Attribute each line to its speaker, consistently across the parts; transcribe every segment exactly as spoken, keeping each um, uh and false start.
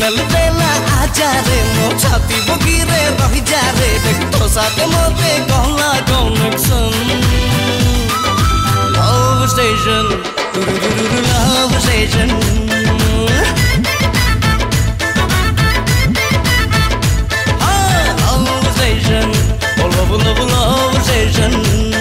Speaker 1: Signal देला आजा रे मो छाती बुकी रे रही जा रे देख तो साथ मोते कहला connection love station love station love station love love love station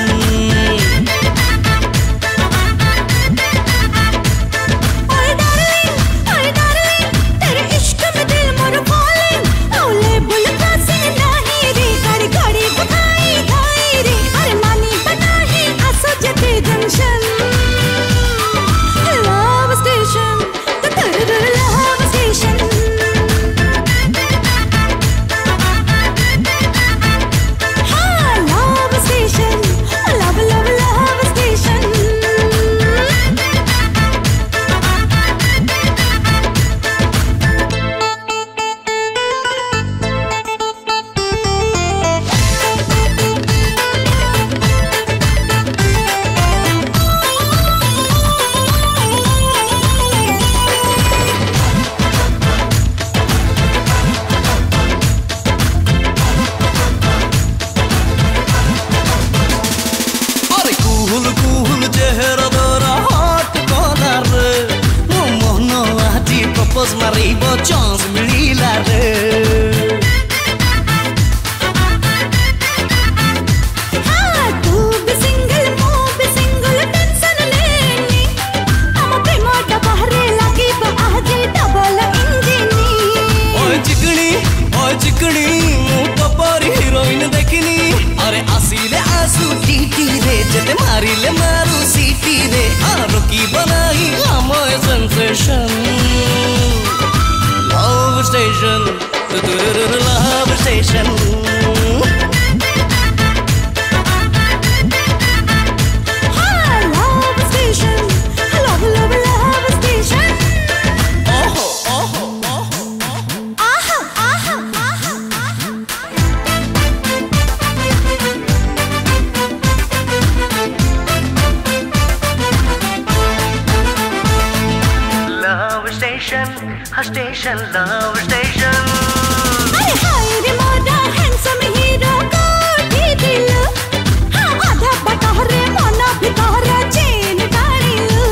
Speaker 1: मारिबो चांस मिलिला रे हाँ तू भी सिंगल मो भी सिंगल टेंशन लेनी हम प्रेम टा बहरे लागी बा आजे डबल इंजिनी ओए चिकनी ओए चिकनी मु पपर हीरोइन देखनी अरे आसीले आसू टीटी रे जते मारिले मारू सीटी रे आ रोकी बनाई हम sensation Love station, love station. Hi, love station, love, love, love station. Oh, oh, oh, oh, aha, aha, aha, aha. Love station. A station, love station. अरे हाय रे मोरा हैंडसम हीरो कोठी दिल हाँ आधा बटा रे मोना भी कहरा चेन डालिलू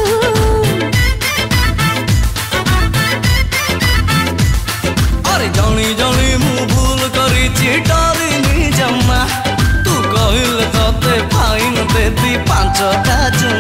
Speaker 1: अरे जानी जानी मु भूल करी चिटारी नी जम्मा तू कहिल तते फाइन देती पांच टा